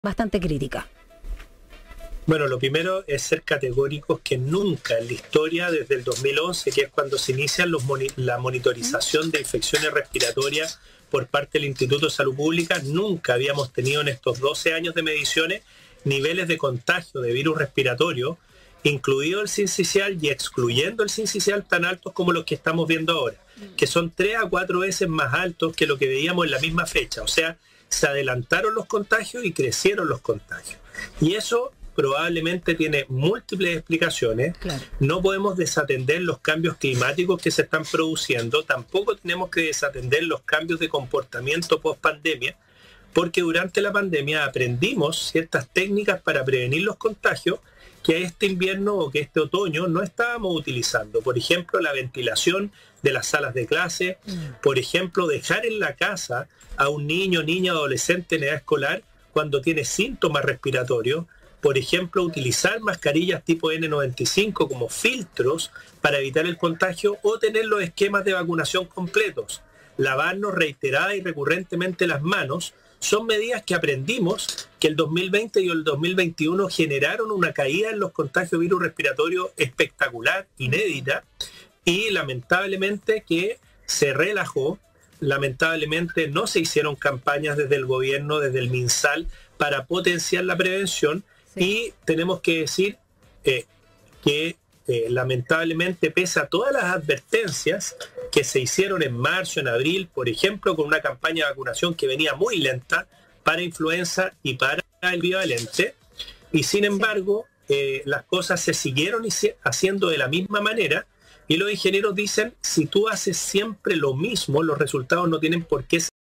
bastante crítica. Bueno, lo primero es ser categóricos que nunca en la historia, desde el 2011, que es cuando se inicia la monitorización de infecciones respiratorias por parte del Instituto de Salud Pública, nunca habíamos tenido en estos 12 años de mediciones niveles de contagio de virus respiratorio, incluido el sincicial y excluyendo el sincicial, tan altos como los que estamos viendo ahora, que son 3 a 4 veces más altos que lo que veíamos en la misma fecha. O sea, se adelantaron los contagios y crecieron los contagios. Y eso probablemente tiene múltiples explicaciones. Claro. No podemos desatender los cambios climáticos que se están produciendo, tampoco tenemos que desatender los cambios de comportamiento post pandemia, porque durante la pandemia aprendimos ciertas técnicas para prevenir los contagios que este invierno o que este otoño no estábamos utilizando. Por ejemplo, la ventilación de las salas de clase, por ejemplo, dejar en la casa a un niño, niña, adolescente en edad escolar cuando tiene síntomas respiratorios, por ejemplo, utilizar mascarillas tipo N95 como filtros para evitar el contagio o tener los esquemas de vacunación completos. Lavarnos reiterada y recurrentemente las manos son medidas que aprendimos que el 2020 y el 2021 generaron una caída en los contagios de virus respiratorio espectacular, inédita, y lamentablemente que se relajó. Lamentablemente no se hicieron campañas desde el gobierno, desde el MinSal, para potenciar la prevención. Sí. Y tenemos que decir que lamentablemente, pese a todas las advertencias que se hicieron en marzo, en abril, por ejemplo, con una campaña de vacunación que venía muy lenta para influenza y para el bivalente, y sin embargo, las cosas se siguieron haciendo de la misma manera, y los ingenieros dicen, si tú haces siempre lo mismo, los resultados no tienen por qué ser